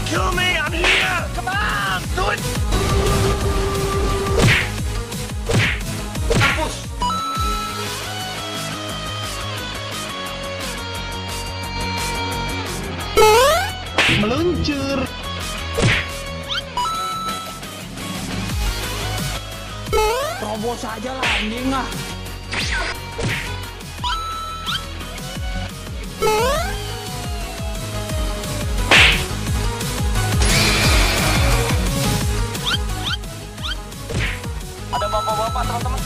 kill me. I'm here. Come on, do it. Mampus. Meluncur. Terobos aja lah anjing ah. Ada bapak-bapak teman-teman.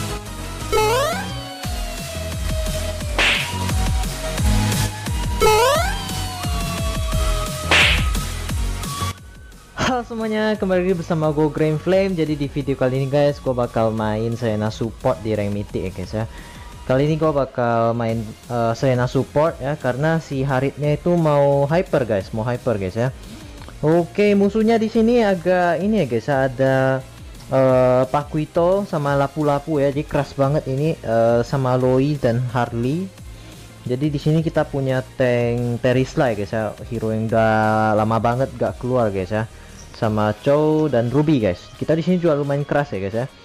Halo semuanya, kembali lagi bersama gue Green Flame. Jadi di video kali ini guys, gue bakal main Serena support di rank mythic ya guys ya. Kali ini gue bakal main Serena support ya, karena si Haritnya itu mau hyper guys, ya. Oke, musuhnya di sini agak ini ya guys, ada Paquito sama Lapu-Lapu ya, jadi keras banget ini, sama Loi dan Harley. Jadi di sini kita punya tank Terisla ya guys ya, hero yang udah lama banget gak keluar guys ya, sama Chow dan Ruby guys. Kita di sini juga lumayan keras ya guys ya.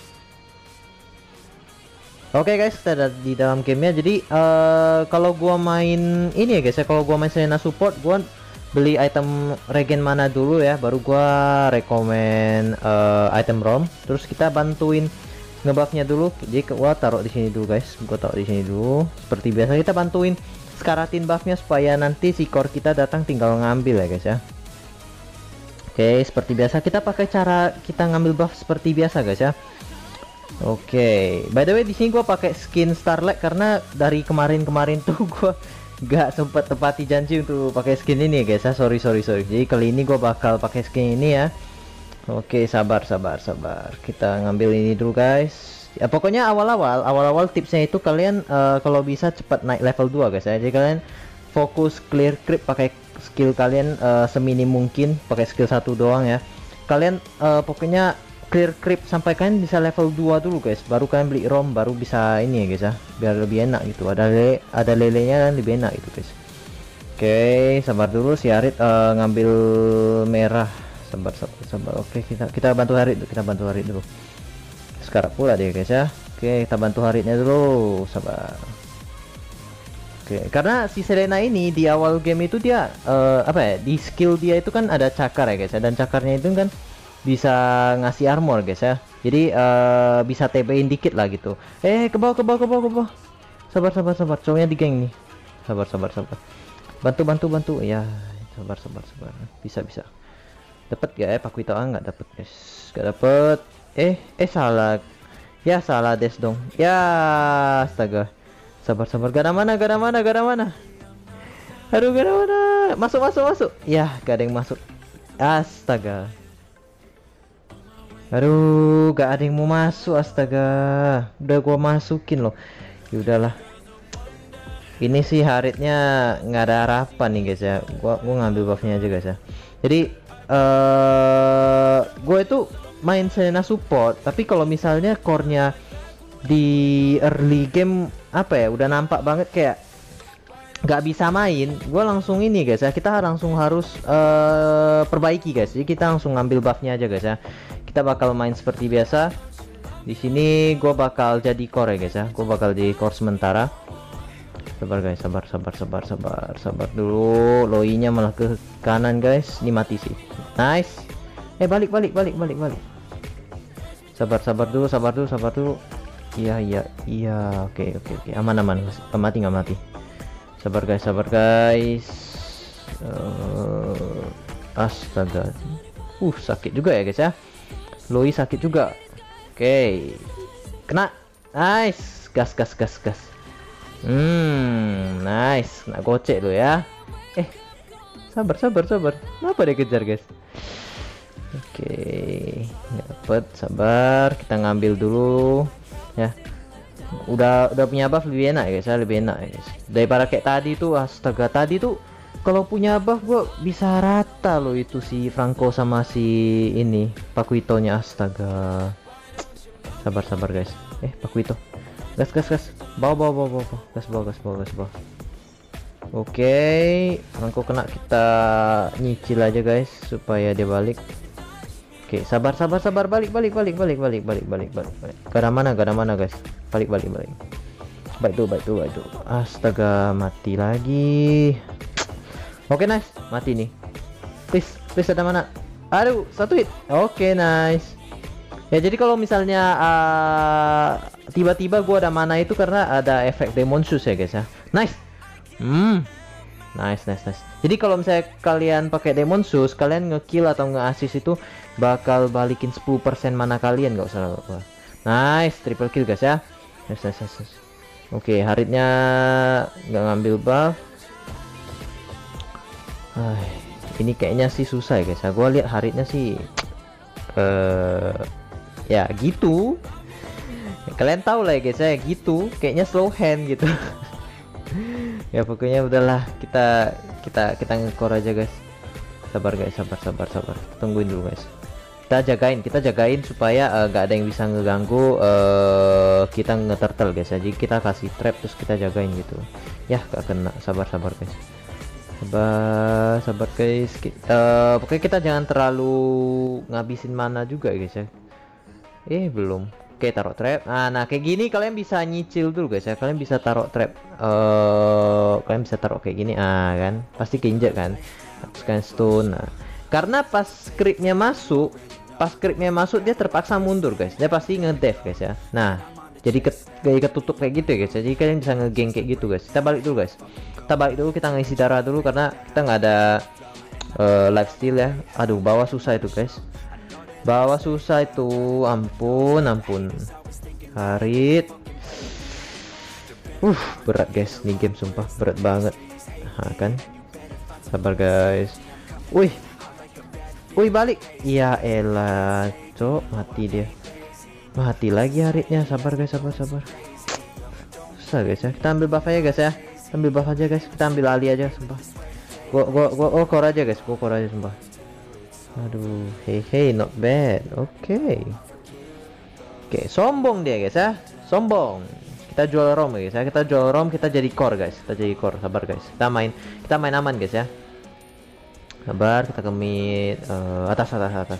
Oke guys, kita ada di dalam gamenya. Jadi kalau gua main ini ya guys ya, kalau gua main Serena support, gua beli item regen mana dulu ya, baru gua rekomen item ROM. Terus kita bantuin ngebuffnya dulu. Jadi gua taruh di sini dulu guys, gua taruh di sini dulu. Seperti biasa kita bantuin sekaratin buffnya supaya nanti si core kita datang tinggal ngambil ya guys ya. Oke, seperti biasa kita pakai cara kita ngambil buff seperti biasa guys ya. Oke, by the way di sini gua pakai skin Starlight karena dari kemarin-kemarin tuh gua gak sempat tepati janji untuk pakai skin ini ya guys ya. Sorry. Jadi kali ini gua bakal pakai skin ini ya. Oke, sabar. Kita ngambil ini dulu guys. Ya pokoknya awal-awal tipsnya itu kalian kalau bisa cepat naik level 2 guys ya. Jadi kalian fokus clear creep pakai skill kalian seminim mungkin, pakai skill 1 doang ya. Kalian pokoknya clear creep sampai kalian bisa level 2 dulu guys. Baru kalian beli ROM, baru bisa ini ya guys ya. Biar lebih enak gitu. Ada lelenya dan lebih enak gitu guys. Oke, sabar dulu si Harit ngambil merah. Sabar. Oke, kita bantu Harit dulu. Sekarang pula dia guys ya. Oke, kita bantu Haritnya dulu, sabar. Oke, karena si Serena ini di awal game itu dia apa ya, di skill dia itu kan ada cakar ya guys ya, dan cakarnya itu kan bisa ngasih armor guys ya. Jadi bisa TB-in dikit lah gitu. Ke bawah. Sabar. Cowoknya di geng nih. Sabar. Bantu ya. Sabar. Bisa. Dapat gak ya Paquito? Nggak dapat guys, nggak dapat. Salah ya, salah des dong ya, astaga. Sabar. Gak ada mana. Aduh, gak ada mana. Masuk ya, gak ada yang masuk, astaga. Aduh, gak ada yang mau masuk, astaga. Udah gua masukin loh. Ya udahlah, ini sih Haritnya nggak ada harapan nih guys ya. Gua ngambil buffnya aja guys ya. Jadi gue itu main Serena support, tapi kalau misalnya core-nya di early game apa ya, udah nampak banget kayak nggak bisa main, gue langsung ini guys ya, kita langsung harus perbaiki guys. Jadi kita langsung ngambil buffnya aja guys ya. Kita bakal main seperti biasa. Di sini gue bakal jadi core ya guys ya. Gue bakal jadi core sementara. Sabar guys, sabar dulu. Loi-nya malah ke kanan guys. Ini mati sih. Nice. Balik. Sabar dulu. Iya. Oke. Aman. Nggak mati. Sabar guys. Astaga. Sakit juga ya guys ya. Loi sakit juga. Oke. Kena. Nice. Gas. Nice, kena gocek lo ya. Sabar. Kenapa dia kejar guys? Oke, nggak dapet. Sabar, kita ngambil dulu ya. Udah punya buff lebih enak ya guys, daripada kayak tadi tuh. Astaga, tadi tuh kalau punya buff gua bisa rata loh itu si Franco sama si ini Paquito-nya. Astaga. Sabar guys. Paquito. Gas. Bawa. Gas bawa. Oke, Franco kena, kita nyicil aja guys supaya dia balik. Oke, sabar sabar sabar, balik. Gak ada mana guys. Balik. Baik tuh. Astaga, mati lagi. Oke, nice. Mati nih. Please ada mana? Aduh, satu hit. Oke, nice. Ya, jadi kalau misalnya tiba-tiba gua ada mana itu karena ada efek Demon Shoes ya guys ya. Nice. Nice. Jadi kalau misalnya kalian pakai Demon Shoes, kalian ngekill atau nge-assist itu bakal balikin 10% mana kalian, nggak usah apa. Nice, triple kill guys ya. Nice. Oke, Haritnya nggak ngambil buff. Ini kayaknya sih susah ya guys. Gua lihat Haritnya sih ya gitu. Kalian tahu lah ya guys ya, gitu. Kayaknya slow hand gitu. Ya pokoknya udahlah, kita ngekor aja guys. Sabar guys, sabar. Tungguin dulu guys. Kita jagain supaya nggak ada yang bisa ngeganggu kita nge-turtle guys. Jadi kita kasih trap terus kita jagain gitu. Ya gak kena. Sabar guys. Sabar guys. Pokoknya kita jangan terlalu ngabisin mana juga guys ya. Belum. Oke, taruh trap. Nah kayak gini kalian bisa nyicil dulu guys ya. Kalian bisa taruh trap. Kalian bisa taruh kayak gini. Kan pasti keinjek kan. Terus stone. Karena pas creepnya masuk dia terpaksa mundur guys. Dia pasti nge-dev guys ya. Nah jadi ketutup kayak gitu ya guys. Jadi kalian bisa nge-gang kayak gitu guys. Kita balik dulu guys. Kita ngisi darah dulu karena kita nggak ada lifesteal ya. Aduh, bawah susah itu guys. Ampun. Harit. Berat guys, nih game sumpah berat banget. Kan. Sabar guys. Wih, balik. Ya elah, cok, mati dia. Mati lagi Haritnya. Sabar guys, sabar. Susah guys ya. Kita ambil buff aja guys ya. Kita ambil Ali aja sumpah. Gua core aja guys. Sumpah. Aduh, hey, not bad. Oke, sombong dia guys ya. Sombong. Kita jual rom guys ya. Kita jadi core guys. Sabar guys. Kita main aman guys ya. Sabar, kita kemit atas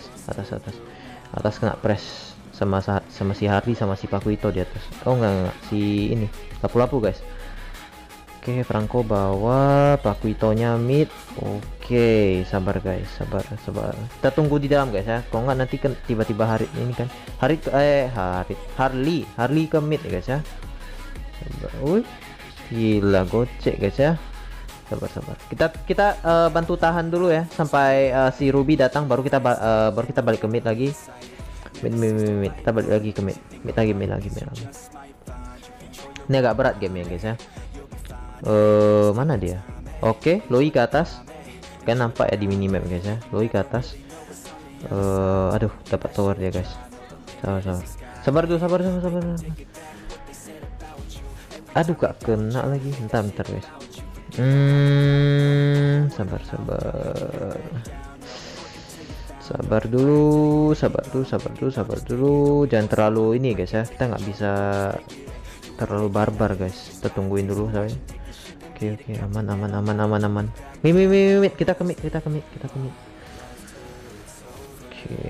kena press sama si Hardy sama si Pakuito di atas. Oh enggak, si ini lapu-lapu guys. Oke, Franco bawa, Pakuitonya mid. Oke, sabar guys, sabar. Kita tunggu di dalam guys ya. Kalau nggak nanti kan tiba-tiba Harit ini kan. Harley ke mid ya guys ya. Sabar. Gila gocek guys ya. Sabar. Kita bantu tahan dulu ya sampai si Ruby datang, baru kita balik ke mid lagi. Mid. Kita balik lagi ke mid. Mid lagi. Ini agak berat game ya guys ya. Mana dia? Oke, Loi ke atas. Kan nampak ya di minimap guys ya. Loi ke atas. Aduh, dapat tower dia guys. Sabar. Aduh, gak kena lagi. Bentar guys. Sabar. Sabar dulu. Jangan terlalu ini guys ya. Kita nggak bisa terlalu barbar guys. Kita tungguin dulu saya. Oke, aman. Mimit. Kita kemit. Oke,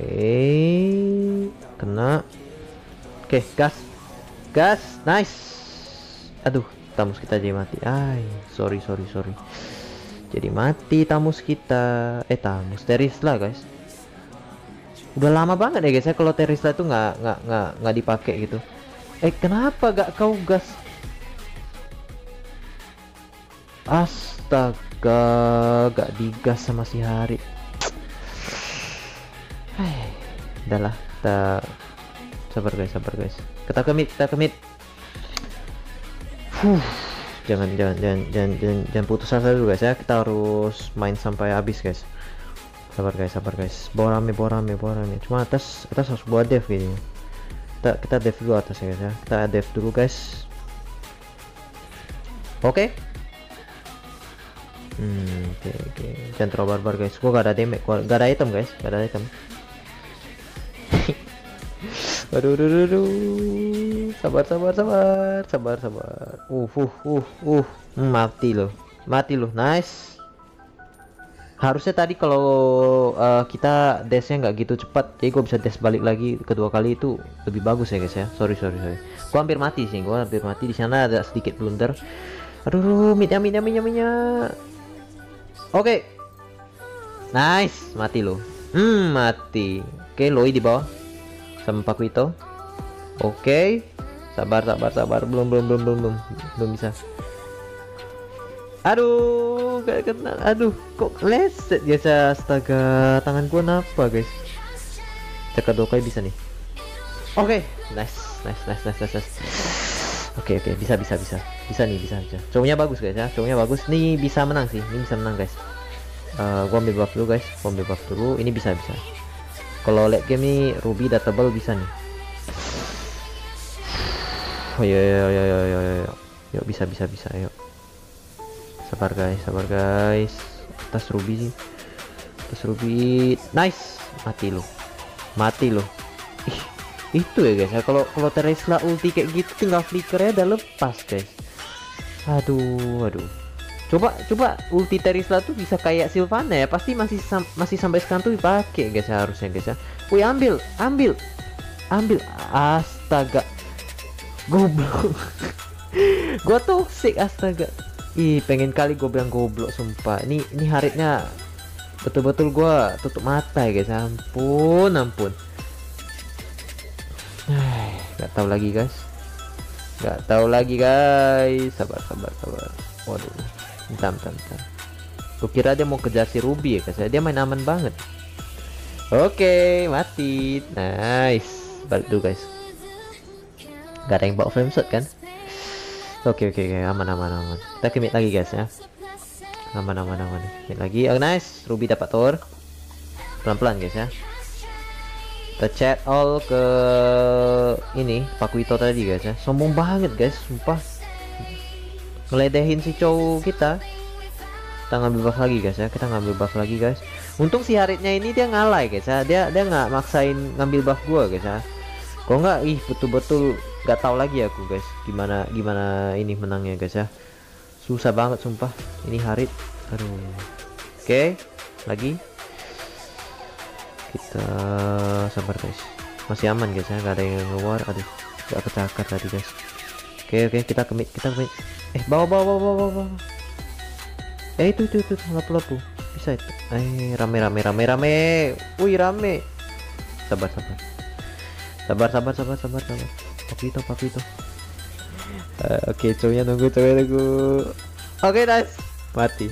kena. Oke, gas. Nice. Aduh, tamus kita jadi mati. Sorry. Jadi mati tamus kita. Terisla guys. Udah lama banget ya guys ya kalau Terisla itu nggak dipakai gitu. Kenapa gak kau gas? Astaga, gak digas sama si Harit. Udahlah, kita sabar guys. Kita kemit. Jangan putus asa dulu guys ya. Kita harus main sampai habis guys. Sabar guys. Bawa rame. Cuma atas harus buat dev gini. Kita dev dulu atas ya guys ya. Kita dev dulu guys. Oke. Oke. Jangan terlalu barbar guys. Gua gak ada damage, gak ada item guys. Aduh. Sabar. Mati loh. Mati lu. Nice. Harusnya tadi kalau kita dashnya nggak gitu cepat, jadi gue bisa dash balik lagi kedua kali, itu lebih bagus ya guys ya. Sorry. Gue hampir mati sih, di sana ada sedikit blunder. Aduh, minyak. Oke. Nice, mati lo. Mati. Oke, Loi di bawah sama Pakuito. Oke. Sabar. Belum bisa. Aduh, gak kena. Aduh, kok leset biasa. Astaga, tangan gua napa guys. Cekak dokai bisa nih. Oke, nice. Oke, bisa aja. Cowoknya bagus guys ya, nih bisa menang guys. Gua ambil buff dulu guys, ini bisa. Kalau late game nih Ruby datable bisa nih. Oh yuk bisa yuk. Sabar guys. Atas Ruby, nice. Mati lo. Itu ya guys ya, kalau Teresla ulti kayak gitu tinggal flickernya udah lepas guys. Aduh. Coba ulti Teresla tuh bisa kayak Sylvana ya, pasti masih sampai sekarang tuh dipakai guys ya, harusnya guys ya. Wih, ambil. Astaga. Goblok. Gua toxic, astaga. Ih, pengen kali gue bilang goblok sumpah. Ini haritnya betul-betul gua tutup mata ya guys. Ampun. Gak tahu lagi guys. Sabar. Waduh. Bentar. Gue kira dia mau kejar si Ruby ya guys. Dia main aman banget. Oke, mati. Nice. Balik dulu guys. Gak ada yang bawa frame shot kan? Oke, aman. Kita commit lagi guys ya. Aman. Commit lagi. Oh, nice. Ruby dapat tower. Pelan-pelan guys ya. Kita chat all ke ini Pakuito tadi guys ya. Sombong banget guys, sumpah. Ngeledehin si cowok kita. Kita ngambil buff lagi guys. Untung si Haritnya ini dia ngalah guys ya. Dia nggak maksain ngambil buff gua guys ya. Kok nggak, betul-betul nggak tahu lagi aku guys. Gimana ini menangnya guys ya. Susah banget sumpah. Ini Harit. Aduh. Oke, lagi. Kita sabar guys, masih aman guys ya, nggak ada yang nge-war. Aduh, gak kecakar tadi guys. Oke, kita commit. Bawa. Itu lapu bisa itu. Rame. Wih, rame. Sabar. Papito. Oke, cowoknya nunggu. Oke, nice. Mati.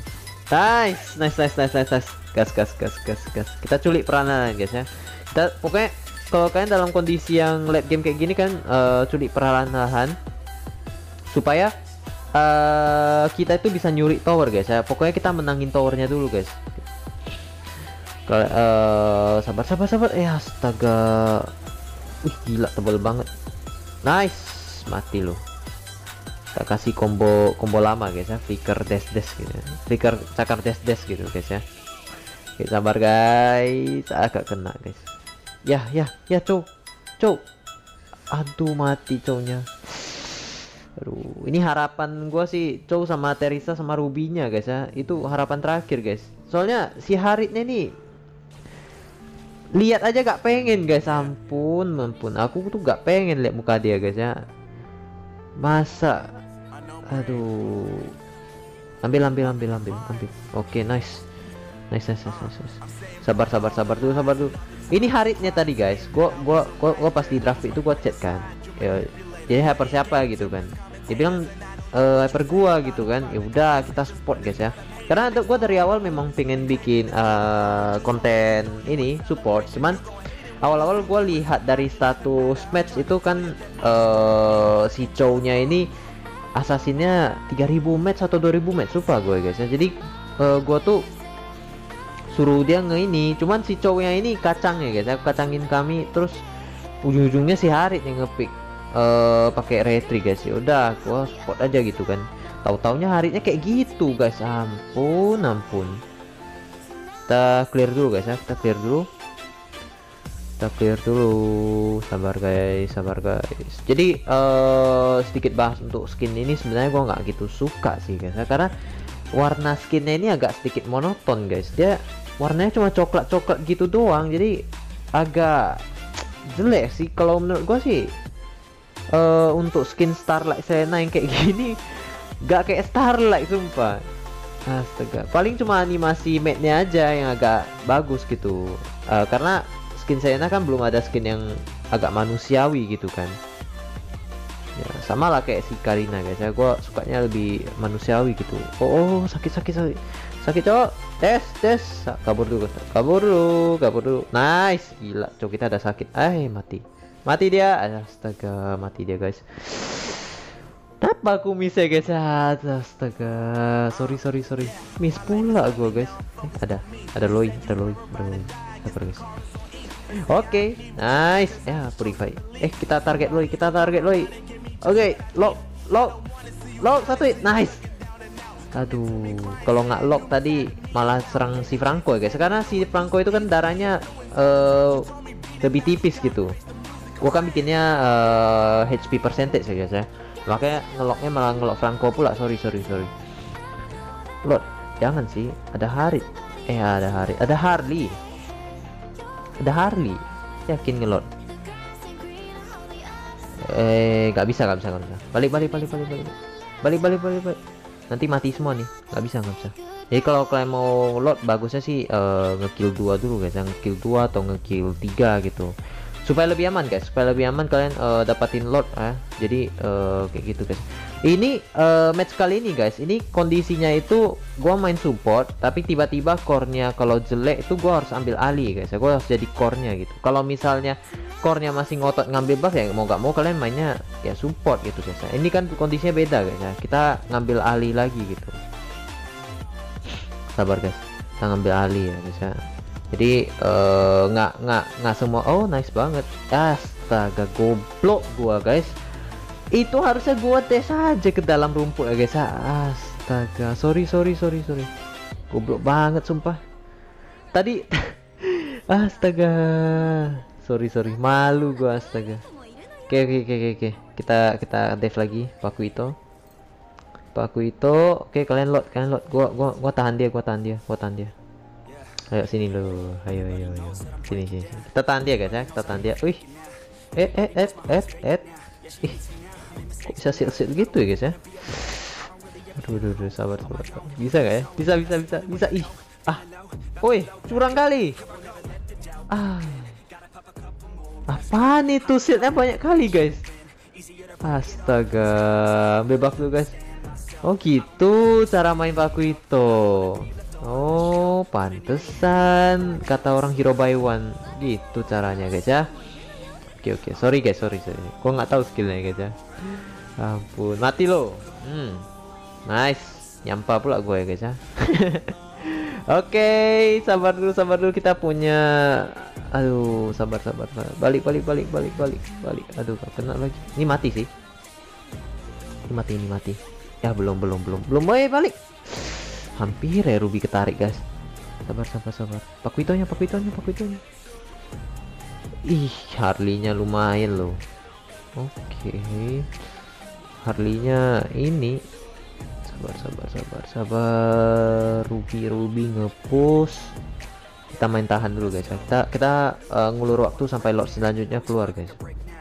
Nice. Gas. Kita culik peranan guys ya. Kita pokoknya kalau kalian dalam kondisi yang late game kayak gini kan, culik perlahan-lahan supaya kita itu bisa nyuri tower guys ya. Pokoknya kita menangin towernya dulu guys. Kalau sabar. Astaga. Wih, gila tebal banget. Nice, mati lo. Kita kasih combo lama guys ya, flicker dash gitu. Flicker cakar dash gitu guys ya. Oke, sabar guys, agak kena guys. Ya, cow. Aduh, mati cownya. Aduh, ini harapan gua sih cow sama Teresa sama Ruby-nya guys ya. Itu harapan terakhir guys. Soalnya si Haritnya nih lihat aja gak pengen guys. Ampun. Aku tuh gak pengen lihat muka dia guys ya. Masa. Aduh. Ambil. Oke, nice. Sabar dulu. Ini Haritnya tadi guys. Gua pas di draft itu gua chat kan. Jadi hyper siapa gitu kan. Dia bilang hyper gua gitu kan. Ya udah, kita support guys ya. Karena gua dari awal memang pengen bikin konten ini support. Cuman awal-awal gua lihat dari status match itu kan si cownya ini assassinnya 3000 match atau 2000 match, lupa gue guys ya. Jadi gua tuh suruh dia ini, cuman si cowoknya ini kacang ya guys, aku kacangin kami, terus ujung-ujungnya si Harit yang ngepick pakai retri guys. Ya udah, gua support aja gitu kan. Tahu-taunya Haritnya kayak gitu guys. Ampun. Kita clear dulu guys ya, kita clear dulu. Sabar guys. Jadi sedikit bahas untuk skin ini, sebenarnya gua nggak gitu suka sih guys ya, karena warna skinnya ini agak sedikit monoton guys. Dia warnanya cuma coklat-coklat gitu doang, jadi agak jelek sih kalau menurut gua sih. Untuk skin Starlight Selena yang kayak gini gak kayak Starlight sumpah. Astaga, paling cuma animasi mate-nya aja yang agak bagus gitu. Karena skin Selena kan belum ada skin yang agak manusiawi gitu kan. Ya sama lah kayak si Karina guys ya, gue sukanya lebih manusiawi gitu. Oh, sakit cowok. Tes kabur dulu. Nice, gila cowok kita ada sakit. Mati dia. Astaga, mati dia guys. Kenapa aku miss ya guys? Astaga, sorry. Miss pula gua guys. Ada Loi. Sabar guys. Oke, nice. Ya, purify. Kita target Loi. Oke, lock satu hit. Nice. Aduh, kalau nggak lock tadi malah serang si Franco ya guys. Karena si Franco itu kan darahnya lebih tipis gitu. Gua kan bikinnya HP percentage ya guys ya. Makanya ngeloknya malah ngelok Franco pula. Sorry. Lord, jangan sih. Ada Harley. Yakin ngelot. Gak bisa. Balik. Nanti mati semua nih. Gak bisa. Jadi kalau kalian mau load bagusnya sih ngekill 2 dulu guys. Ngekill 2 atau ngekill 3 gitu. Supaya lebih aman guys, kalian dapatin load jadi kayak gitu guys. Ini match kali ini guys, ini kondisinya itu gua main support tapi tiba-tiba core-nya kalau jelek itu gua harus ambil alih guys ya. Gua harus jadi core-nya gitu. Kalau misalnya core-nya masih ngotot ngambil buff ya mau gak mau kalian mainnya ya support gitu guys ya. Ini kan kondisinya beda guys ya, kita ngambil alih lagi gitu. Sabar guys, kita ngambil alih ya guys ya. Jadi nggak semua. Oh nice banget. Astaga, goblok gua guys. Itu harusnya gua tes aja ke dalam rumput ya guys. Astaga, sorry. Goblok banget sumpah. Tadi astaga. Sorry. Malu gua astaga. Oke. Kita dev lagi Pakuito. Oke, kalian load. Gua tahan dia. Ayo sini lo, ayo. Sini. Kita tahan dia guys ya, Wih. Ih. Kok bisa sit gitu ya guys ya? Aduh, sabar. Bisa gak ya? Bisa. Ih. Woi, curang kali. Apaan itu, sitnya banyak kali guys. Astaga, bebas tuh guys. Oh gitu cara main Pakuito. Oh, pantesan kata orang hero by one gitu caranya guys ya. Oke. Sorry. Gua nggak tahu skillnya guys ya. Ampun, mati lo. Nice. Nyampa pula gue ya guys ya. Oke, sabar dulu kita punya. Aduh, sabar. Balik. Aduh, gak kena lagi. Ini mati sih. Ini mati. Ya belum. Balik. Hampir ya Ruby ketarik guys. Sabar. Pakuitonya. Ih, Harley-nya lumayan loh. Oke. Harley-nya ini. Sabar. Ruby ngepush. Kita main tahan dulu guys. Kita ngulur waktu sampai lot selanjutnya keluar guys.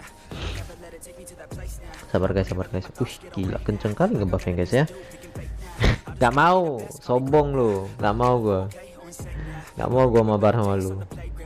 Sabar guys. Gila kenceng kali ngebuffnya guys ya. Gak mau, sombong lu. Gak mau gua mabar sama lu.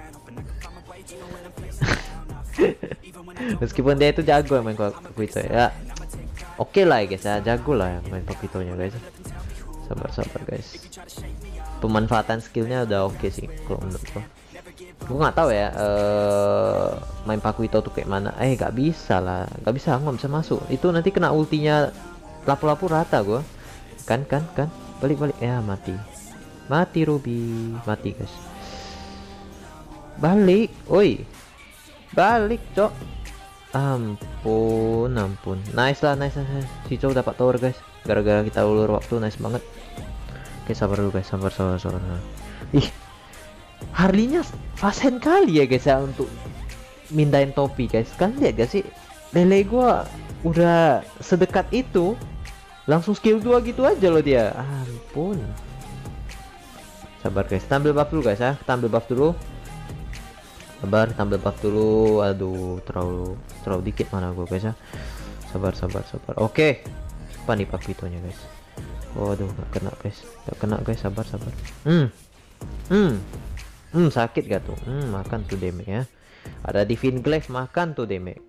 Meskipun dia itu jago main Pakuito ya. Oke lah ya guys ya, jago lah yang main Pakuitonya guys. Sabar guys. Pemanfaatan skillnya udah oke sih kalau menurut gua. Gua nggak tahu ya main Pakuito tuh kayak mana. Gak bisa, nggak bisa masuk. Itu nanti kena ultinya lapu-lapu rata gua. Kan balik ya, mati Ruby, mati guys. Balik cok. Ampun. Nice. Si cowok dapat tower guys gara-gara kita ulur waktu. Nice banget. Oke, sabar dulu guys, sabar. Ih, Harley-nya fasen kali ya guys ya untuk mindahin topi guys. Kan lihat gak sih, lele gua udah sedekat itu langsung skill 2 gitu aja loh dia. ampun. Sabar guys, kita ambil buff dulu guys ya. Kita ambil buff dulu. Sabar, kita ambil buff dulu. Aduh, terlalu dikit mana gua guys ya. Sabar. Oke. Apa nih papitonya guys? Waduh, gak kena guys. Sabar. Sakit gak tuh? Makan tuh damage ya. Ada Divine Glaive, makan tuh damage.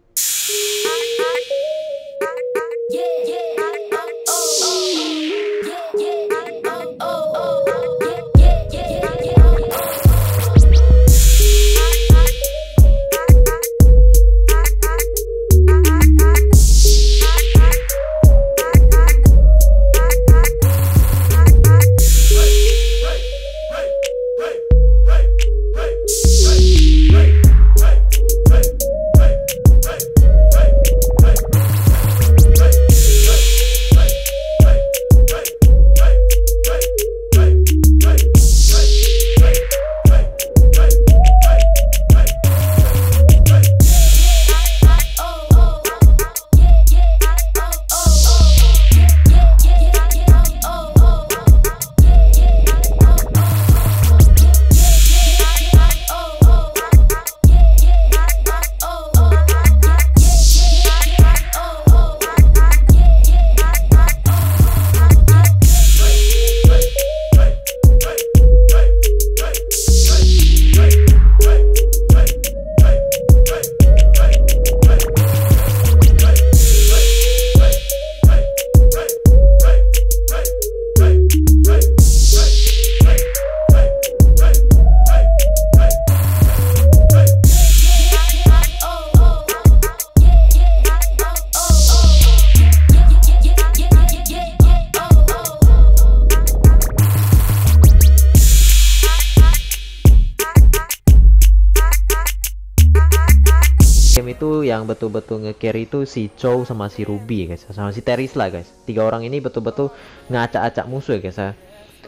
Game itu yang betul-betul nge-carry itu si Chow sama si Ruby guys, sama si Teris lah guys. 3 orang ini betul-betul ngacak-acak musuh ya guys ya.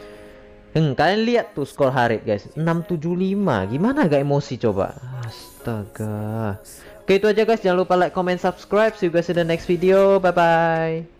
Kalian lihat tuh skor Harit guys, 675. Gimana gak emosi coba? Astaga. Oke, itu aja guys, jangan lupa like, comment, subscribe. See you guys in the next video. Bye bye.